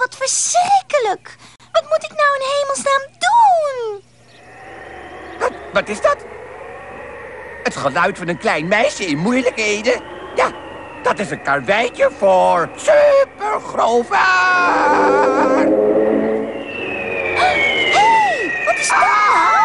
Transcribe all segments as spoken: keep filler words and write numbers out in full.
wat verschrikkelijk. Wat moet ik nou in hemelsnaam doen? Wat, wat is dat? Het geluid van een klein meisje in moeilijkheden? Ja, dat is een karweitje voor Supergrover. Hé, hey, wat is dat nou?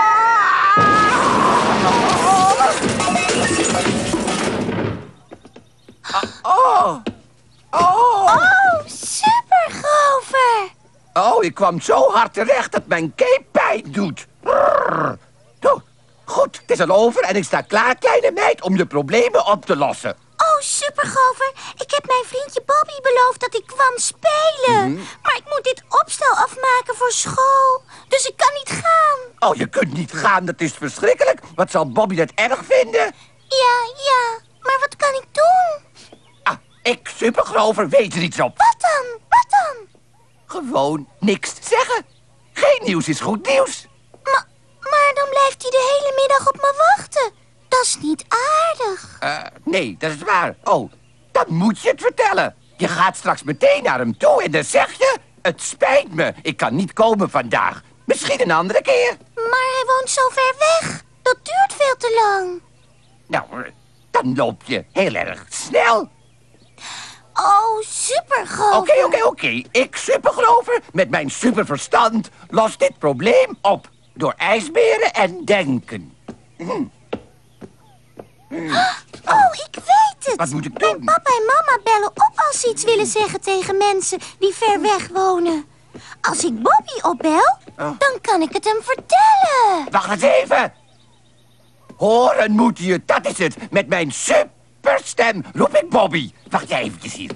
Oh, oh. Oh, Supergrover. Oh, ik kwam zo hard terecht dat mijn cape pijn doet. Brrr. Zo, goed, het is al over en ik sta klaar, kleine meid, om de problemen op te lossen. Oh, Supergrover, ik heb mijn vriendje Bobby beloofd dat ik kwam spelen. Mm-hmm. Maar ik moet dit opstel afmaken voor school. Dus ik kan niet gaan. Oh, je kunt niet gaan, dat is verschrikkelijk. Wat zal Bobby dat erg vinden? Ja, ja, maar wat kan ik doen? Ah, ik, Supergrover, weet er iets op. Wat dan? Wat dan? Gewoon niks zeggen. Geen nieuws is goed nieuws. Ma maar dan blijft hij de hele middag op me wachten. Dat is niet aardig. Uh, nee, dat is waar. Oh, dan moet je het vertellen. Je gaat straks meteen naar hem toe en dan zeg je... Het spijt me, ik kan niet komen vandaag. Misschien een andere keer. Maar hij woont zo ver weg. Dat duurt veel te lang. Nou, dan loop je heel erg snel. Oh, Supergrover. Oké, oké, oké. Ik, Supergrover, met mijn superverstand... los dit probleem op. Door ijsberen en denken. Hm. Oh, ik weet het. Wat moet ik doen? Mijn papa en mama bellen op als ze iets willen zeggen tegen mensen die ver weg wonen. Als ik Bobby opbel, Oh. dan kan ik het hem vertellen. Wacht eens even. Horen moet je, dat is het. Met mijn superstem roep ik Bobby. Wacht jij eventjes hier.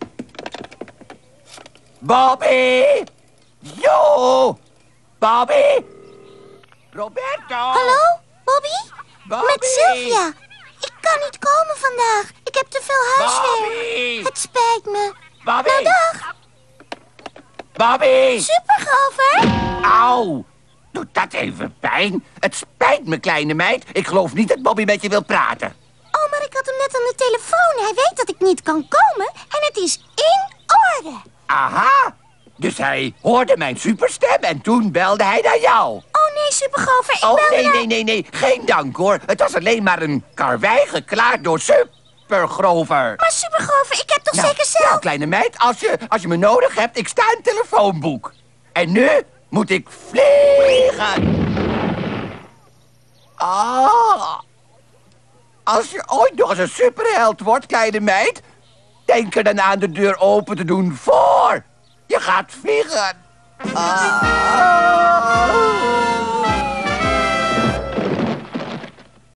Bobby! Yo! Bobby! Roberto! Hallo, Bobby? Bobby! Met Sylvia. Ik kan niet komen vandaag. Ik heb te veel huiswerk. Bobby! Het spijt me. Bobby! Nou, dag. Bobby! Supergrover? Auw! Doet dat even pijn? Het spijt me, kleine meid. Ik geloof niet dat Bobby met je wil praten. Oh, maar ik had hem net aan de telefoon. Hij weet dat ik niet kan komen en het is in orde. Aha! Dus hij hoorde mijn superstem en toen belde hij naar jou. Oh nee, Supergrover, ik Oh, belde nee, naar... nee, nee, nee. Geen dank, hoor. Het was alleen maar een karwei geklaard door Supergrover. Maar Supergrover, ik heb toch Nou, zeker zelf... nou, kleine meid, als je, als je me nodig hebt, ik sta in het telefoonboek. En nu moet ik vliegen. Ah. Als je ooit nog eens een superheld wordt, kleine meid... denk er dan aan de deur open te doen voor je gaat vliegen. Ah.